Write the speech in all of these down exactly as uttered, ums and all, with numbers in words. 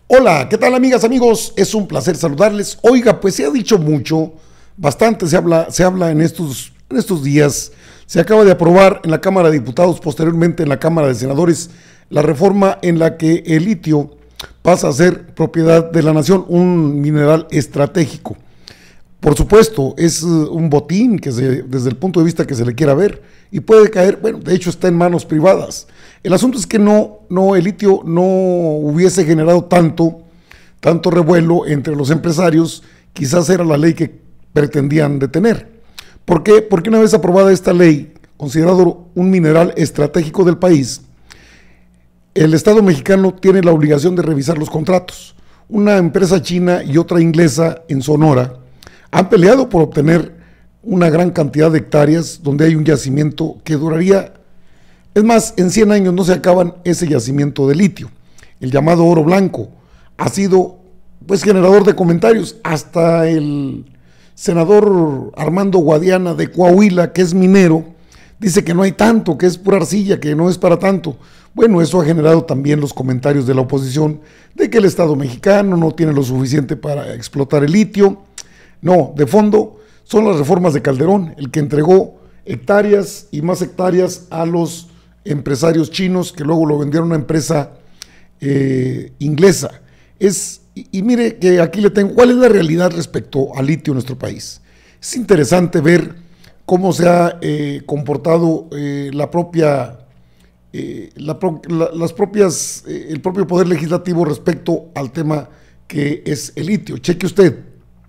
Hola, ¿qué tal amigas, amigos? Es un placer saludarles. Oiga, pues se ha dicho mucho, bastante se habla, se habla en estos, en estos días. Se acaba de aprobar en la Cámara de Diputados, posteriormente en la Cámara de Senadores, la reforma en la que el litio pasa a ser propiedad de la nación, un mineral estratégico. Por supuesto, es un botín que se, desde el punto de vista que se le quiera ver, y puede caer, bueno, de hecho está en manos privadas. El asunto es que no, no, el litio no hubiese generado tanto, tanto revuelo entre los empresarios, quizás era la ley que pretendían detener. ¿Por qué? Porque una vez aprobada esta ley, considerado un mineral estratégico del país, el Estado mexicano tiene la obligación de revisar los contratos. Una empresa china y otra inglesa en Sonora han peleado por obtener una gran cantidad de hectáreas donde hay un yacimiento que duraría, es más, en cien años no se acaban ese yacimiento de litio. El llamado oro blanco ha sido pues generador de comentarios. Hasta el senador Armando Guadiana de Coahuila, que es minero, dice que no hay tanto, que es pura arcilla, que no es para tanto. Bueno, eso ha generado también los comentarios de la oposición de que el Estado mexicano no tiene lo suficiente para explotar el litio. No, de fondo son las reformas de Calderón, el que entregó hectáreas y más hectáreas a los empresarios chinos que luego lo vendieron a una empresa eh, inglesa. Es, y, y mire que aquí le tengo, ¿cuál es la realidad respecto al litio en nuestro país? Es interesante ver cómo se ha eh, comportado eh, la propia, eh, la, la, las propias, eh, el propio poder legislativo respecto al tema que es el litio. Cheque usted.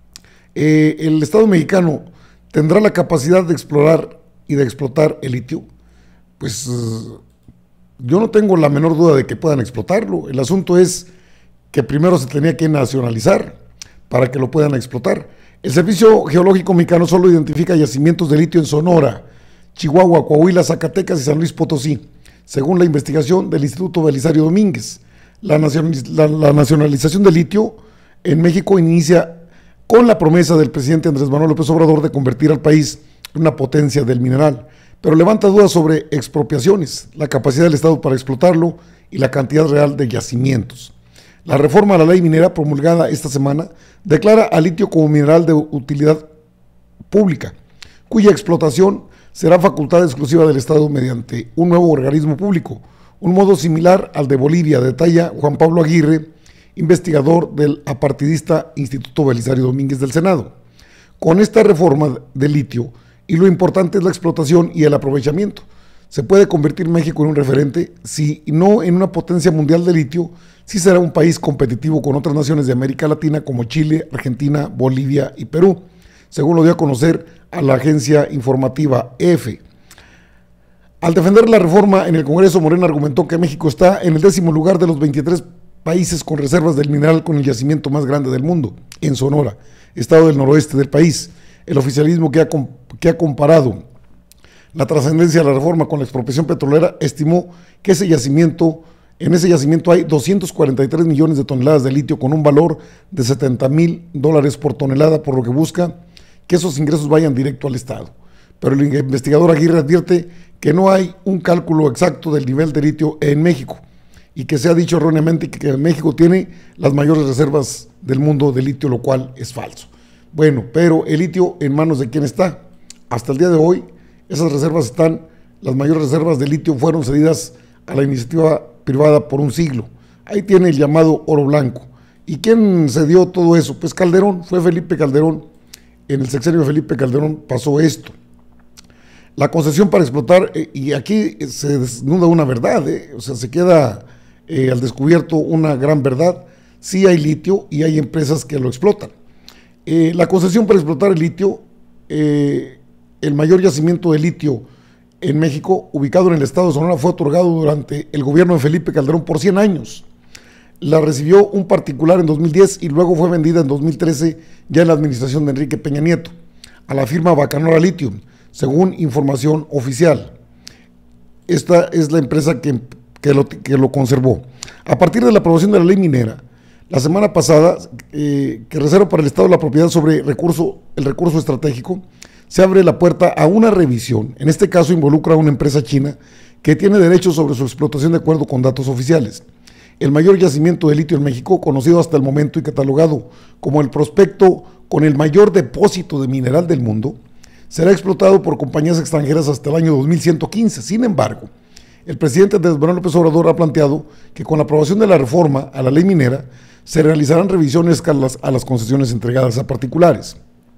Eh, el Estado mexicano tendrá la capacidad de explorar y de explotar el litio. Pues uh, yo no tengo la menor duda de que puedan explotarlo. El asunto es que primero se tenía que nacionalizar para que lo puedan explotar. El Servicio Geológico Mexicano solo identifica yacimientos de litio en Sonora, Chihuahua, Coahuila, Zacatecas y San Luis Potosí, según la investigación del Instituto Belisario Domínguez. La, nacionaliz la, la nacionalización del litio en México inicia con la promesa del presidente Andrés Manuel López Obrador de convertir al país en una potencia del mineral, pero levanta dudas sobre expropiaciones, la capacidad del Estado para explotarlo y la cantidad real de yacimientos. La reforma a la ley minera promulgada esta semana declara al litio como mineral de utilidad pública, cuya explotación será facultad exclusiva del Estado mediante un nuevo organismo público, un modo similar al de Bolivia, detalla Juan Pablo Aguirre, investigador del apartidista Instituto Belisario Domínguez del Senado. Con esta reforma del litio, y lo importante es la explotación y el aprovechamiento, se puede convertir México en un referente, si no en una potencia mundial de litio, sí será un país competitivo con otras naciones de América Latina como Chile, Argentina, Bolivia y Perú, según lo dio a conocer a la agencia informativa E F. Al defender la reforma en el Congreso, Morena argumentó que México está en el décimo lugar de los veintitrés países con reservas del mineral con el yacimiento más grande del mundo, en Sonora, estado del noroeste del país. El oficialismo que ha, que ha comparado la trascendencia de la reforma con la expropiación petrolera estimó que ese yacimiento, en ese yacimiento hay doscientos cuarenta y tres millones de toneladas de litio con un valor de setenta mil dólares por tonelada, por lo que busca que esos ingresos vayan directo al Estado. Pero el investigador Aguirre advierte que no hay un cálculo exacto del nivel de litio en México, y que se ha dicho erróneamente que México tiene las mayores reservas del mundo de litio, lo cual es falso. Bueno, pero el litio en manos de quién está. Hasta el día de hoy, esas reservas están, las mayores reservas de litio fueron cedidas a la iniciativa privada por un siglo. Ahí tiene el llamado oro blanco. ¿Y quién cedió todo eso? Pues Calderón, fue Felipe Calderón. En el sexenio de Felipe Calderón pasó esto. La concesión para explotar, eh, y aquí se desnuda una verdad, eh, o sea, se queda Eh, al descubierto una gran verdad. Sí hay litio y hay empresas que lo explotan. Eh, la concesión para explotar el litio, eh, el mayor yacimiento de litio en México, ubicado en el estado de Sonora, fue otorgado durante el gobierno de Felipe Calderón por cien años. La recibió un particular en dos mil diez y luego fue vendida en dos mil trece, ya en la administración de Enrique Peña Nieto, a la firma Bacanora Lithium, según información oficial. Esta es la empresa que Que lo, que lo conservó. A partir de la aprobación de la ley minera, la semana pasada, eh, que reserva para el Estado la propiedad sobre recurso, el recurso estratégico, se abre la puerta a una revisión. En este caso involucra a una empresa china que tiene derechos sobre su explotación de acuerdo con datos oficiales. el mayor yacimiento de litio en México, conocido hasta el momento y catalogado como el prospecto con el mayor depósito de mineral del mundo, será explotado por compañías extranjeras hasta el año dos mil ciento quince. Sin embargo, el presidente Andrés Manuel López Obrador ha planteado que con la aprobación de la reforma a la ley minera se realizarán revisiones a las, a las concesiones entregadas a particulares.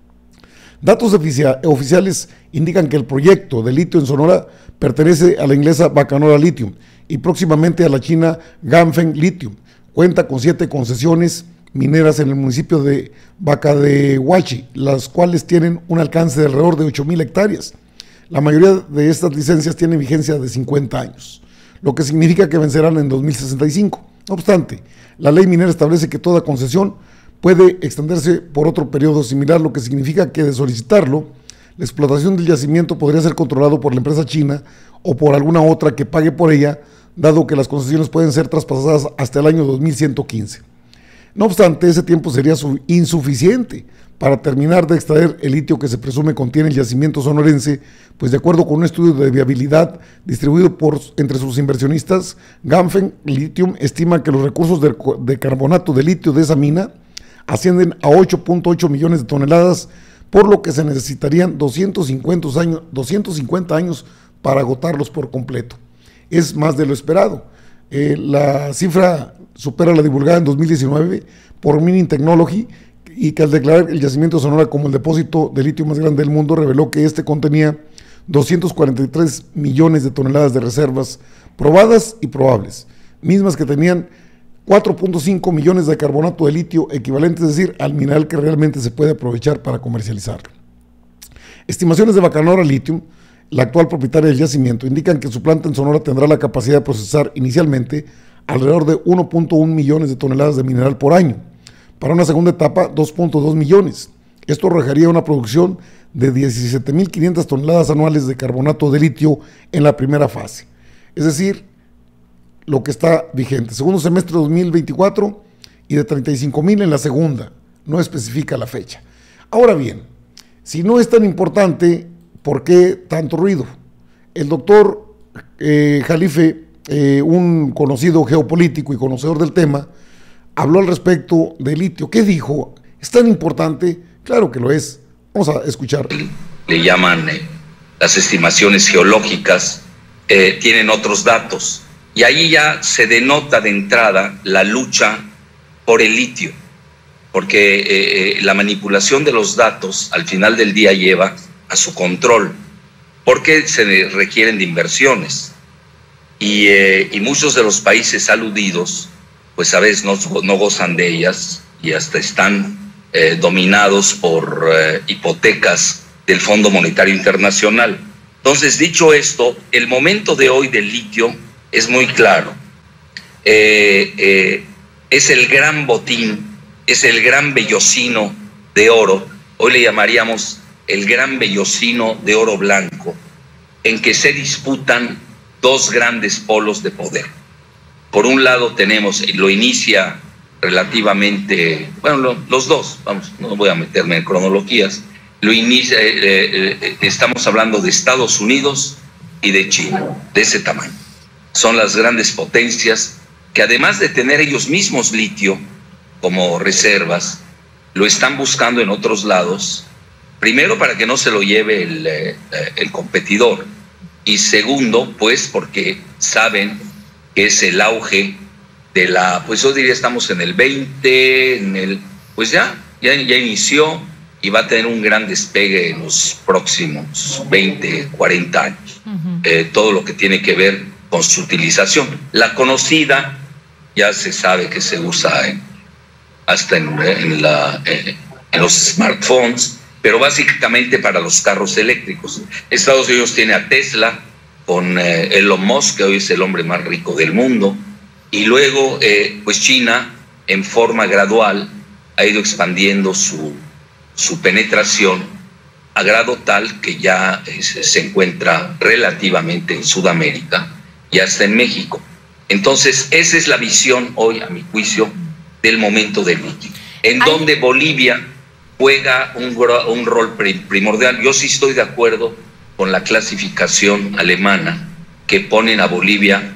Datos oficia, oficiales indican que el proyecto de litio en Sonora pertenece a la inglesa Bacanora Lithium y próximamente a la china Ganfeng Lithium. Cuenta con siete concesiones mineras en el municipio de Bacadehuachi, las cuales tienen un alcance de alrededor de ocho mil hectáreas. La mayoría de estas licencias tienen vigencia de cincuenta años, lo que significa que vencerán en dos mil sesenta y cinco. No obstante, la ley minera establece que toda concesión puede extenderse por otro periodo similar, lo que significa que de solicitarlo, la explotación del yacimiento podría ser controlado por la empresa china o por alguna otra que pague por ella, dado que las concesiones pueden ser traspasadas hasta el año dos mil ciento quince. No obstante, ese tiempo sería insuficiente para terminar de extraer el litio que se presume contiene el yacimiento sonorense, pues de acuerdo con un estudio de viabilidad distribuido por, entre sus inversionistas, Ganfeng Lithium estima que los recursos de, de carbonato de litio de esa mina ascienden a ocho punto ocho millones de toneladas, por lo que se necesitarían doscientos cincuenta años, doscientos cincuenta años para agotarlos por completo. Es más de lo esperado. Eh, la cifra supera la divulgada en dos mil diecinueve por Mining Technology, y que al declarar el yacimiento de Sonora como el depósito de litio más grande del mundo, reveló que este contenía doscientos cuarenta y tres millones de toneladas de reservas probadas y probables, mismas que tenían cuatro punto cinco millones de carbonato de litio equivalente, es decir, al mineral que realmente se puede aprovechar para comercializarlo. Estimaciones de Bacanora Lithium, la actual propietaria del yacimiento, indican que su planta en Sonora tendrá la capacidad de procesar inicialmente alrededor de uno punto uno millones de toneladas de mineral por año. Para una segunda etapa, dos punto dos millones. Esto arrojaría una producción de diecisiete mil quinientas toneladas anuales de carbonato de litio en la primera fase. Es decir, lo que está vigente. Segundo semestre de dos mil veinticuatro y de treinta y cinco mil en la segunda. No especifica la fecha. Ahora bien, si no es tan importante, ¿por qué tanto ruido? El doctor eh, Jalife, eh, un conocido geopolítico y conocedor del tema, habló al respecto de litio. ¿Qué dijo? ¿Es tan importante? Claro que lo es. Vamos a escuchar. Le llaman eh, las estimaciones geológicas, eh, tienen otros datos. Y ahí ya se denota de entrada la lucha por el litio, porque eh, la manipulación de los datos al final del día lleva a su control, porque se requieren de inversiones. Y, eh, y muchos de los países aludidos pues a veces no, no gozan de ellas y hasta están eh, dominados por eh, hipotecas del Fondo Monetario Internacional. Entonces, dicho esto, el momento de hoy del litio es muy claro. Eh, eh, es el gran botín, es el gran vellocino de oro, hoy le llamaríamos el gran vellocino de oro blanco, en que se disputan dos grandes polos de poder. Por un lado tenemos, lo inicia relativamente, bueno, lo, los dos, vamos, no voy a meterme en cronologías, lo inicia, eh, eh, estamos hablando de Estados Unidos y de China, de ese tamaño. Son las grandes potencias que además de tener ellos mismos litio como reservas, lo están buscando en otros lados, primero para que no se lo lleve el, eh, el competidor, y segundo, pues porque saben que es el auge de la, pues yo diría estamos en el veinte, en el, pues ya, ya, ya inició y va a tener un gran despegue en los próximos veinte, cuarenta años. Uh-huh. eh, todo lo que tiene que ver con su utilización. La conocida ya se sabe que se usa en, hasta en, en, la, en, en los smartphones, pero básicamente para los carros eléctricos. Estados Unidos tiene a Tesla, con eh, Elon Musk, que hoy es el hombre más rico del mundo, y luego eh, pues China en forma gradual ha ido expandiendo su, su penetración a grado tal que ya eh, se encuentra relativamente en Sudamérica y hasta en México. Entonces esa es la visión hoy, a mi juicio, del momento del litio, en Ay. donde Bolivia juega un, un rol primordial. Yo sí estoy de acuerdo con la clasificación alemana que ponen a Bolivia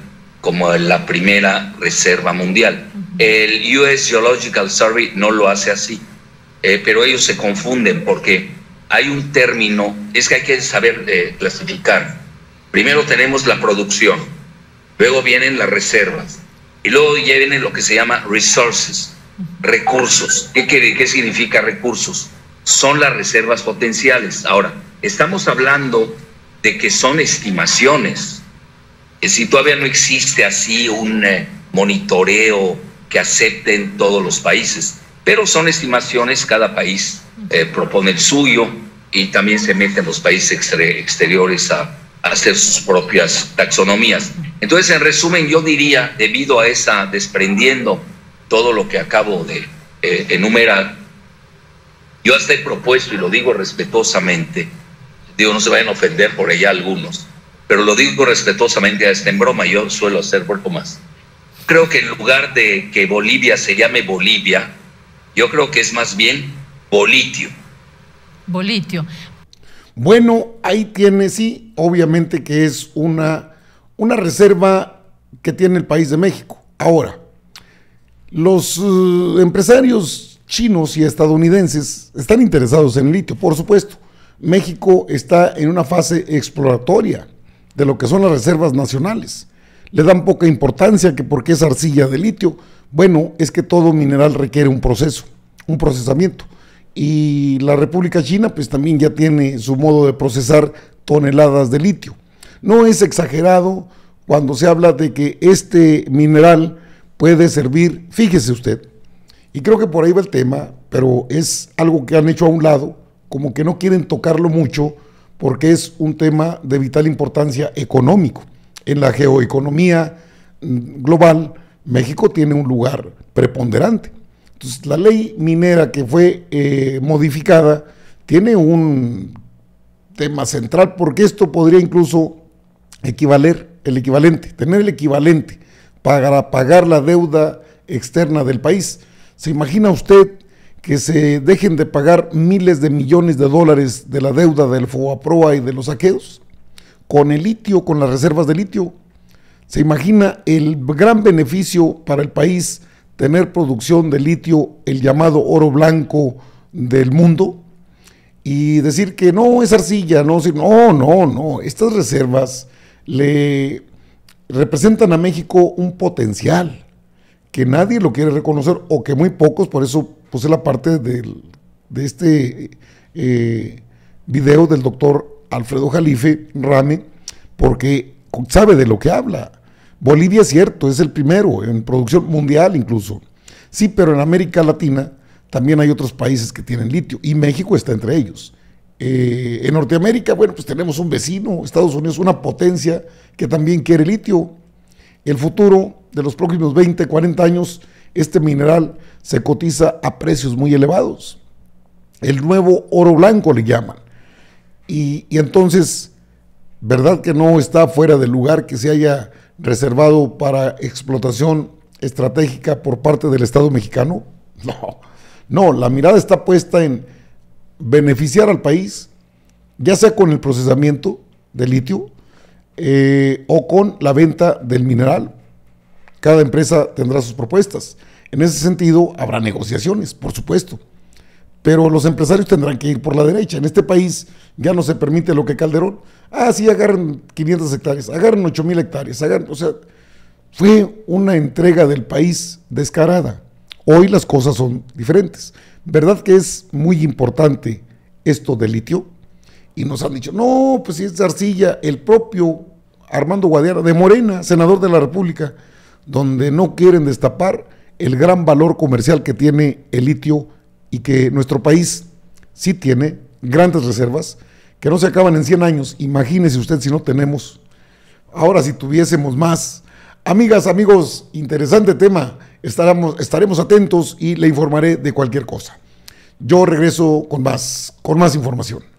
como la primera reserva mundial. El U S Geological Survey no lo hace así, eh, pero ellos se confunden porque hay un término, es que hay que saber eh, clasificar. Primero tenemos la producción, luego vienen las reservas y luego viene lo que se llama resources, recursos. ¿Qué, qué, qué significa recursos? Son las reservas potenciales. Ahora, estamos hablando de que son estimaciones. Es decir, todavía no existe así un eh, monitoreo que acepten todos los países, pero son estimaciones, cada país eh, propone el suyo y también se meten los países exter exteriores a, a hacer sus propias taxonomías. Entonces, en resumen, yo diría, debido a esa, desprendiendo todo lo que acabo de eh, enumerar, yo hasta he propuesto, y lo digo respetuosamente, digo, no se vayan a ofender por allá algunos, pero lo digo respetuosamente, hasta en broma, yo suelo hacer poco más. Creo que en lugar de que Bolivia se llame Bolivia, yo creo que es más bien Bolitio. Bolitio. Bueno, ahí tiene, sí, obviamente que es una, una reserva que tiene el país de México. Ahora, los uh, empresarios chinos y estadounidenses están interesados en el litio, por supuesto. México está en una fase exploratoria de lo que son las reservas nacionales. Le dan poca importancia que porque es arcilla de litio. Bueno, es que todo mineral requiere un proceso, un procesamiento. Y la República China pues también ya tiene su modo de procesar toneladas de litio. No es exagerado cuando se habla de que este mineral puede servir, fíjese usted, y creo que por ahí va el tema, pero es algo que han hecho a un lado, como que no quieren tocarlo mucho porque es un tema de vital importancia económico. En la geoeconomía global, México tiene un lugar preponderante. Entonces, la ley minera que fue eh, modificada tiene un tema central, porque esto podría incluso equivaler, el equivalente, tener el equivalente para pagar la deuda externa del país. ¿Se imagina usted que se dejen de pagar miles de millones de dólares de la deuda del FOBAPROA y de los saqueos? Con el litio, con las reservas de litio. ¿Se imagina el gran beneficio para el país tener producción de litio, el llamado oro blanco del mundo? Y decir que no es arcilla, no, no, no, no. Estas reservas le representan a México un potencial que nadie lo quiere reconocer, o que muy pocos. Por eso puse la parte del, de este eh, video del doctor Alfredo Jalife Rame, porque sabe de lo que habla. Bolivia, es cierto, es el primero en producción mundial incluso. Sí, pero en América Latina también hay otros países que tienen litio, y México está entre ellos. Eh, en Norteamérica, bueno, pues tenemos un vecino, Estados Unidos, una potencia que también quiere litio. El futuro de los próximos veinte, cuarenta años, este mineral se cotiza a precios muy elevados. El nuevo oro blanco le llaman. Y, y entonces, ¿verdad que no está fuera del lugar que se haya reservado para explotación estratégica por parte del Estado mexicano? No, no, la mirada está puesta en beneficiar al país, ya sea con el procesamiento de litio eh, o con la venta del mineral. Cada empresa tendrá sus propuestas. En ese sentido, habrá negociaciones, por supuesto. Pero los empresarios tendrán que ir por la derecha. En este país ya no se permite lo que Calderón. Ah, sí, agarren quinientas hectáreas, agarren ocho mil hectáreas, agarren, o sea, fue una entrega del país descarada. Hoy las cosas son diferentes. ¿Verdad que es muy importante esto del litio? Y nos han dicho, no, pues si es arcilla. El propio Armando Guadiana, de Morena, senador de la República, donde no quieren destapar el gran valor comercial que tiene el litio, y que nuestro país sí tiene grandes reservas que no se acaban en cien años. Imagínese usted si no tenemos, ahora si tuviésemos más. Amigas, amigos, interesante tema, estaremos, estaremos atentos y le informaré de cualquier cosa. Yo regreso con más, con más información.